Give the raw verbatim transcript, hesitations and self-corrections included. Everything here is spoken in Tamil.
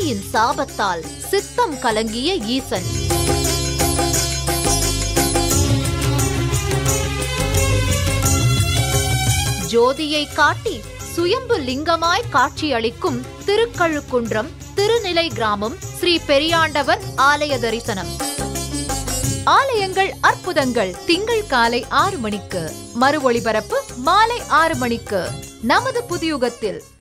சனியின் சாபத்தால் சித்தம் கலங்கிய ஈசன். ஜோதியை காட்டி சுயம்பு லிங்கமாய் காட்சியளிக்கும் திருக்கழுக்குன்றம் திருநிலை கிராமம் ஸ்ரீ பெரியாண்டவர் ஆலய தரிசனம். ஆலயங்கள் அற்புதங்கள் திங்கள் காலை ஆறு மணிக்கு, மறு ஒளிபரப்பு மாலை ஆறு மணிக்கு நமது புதியுகத்தில்.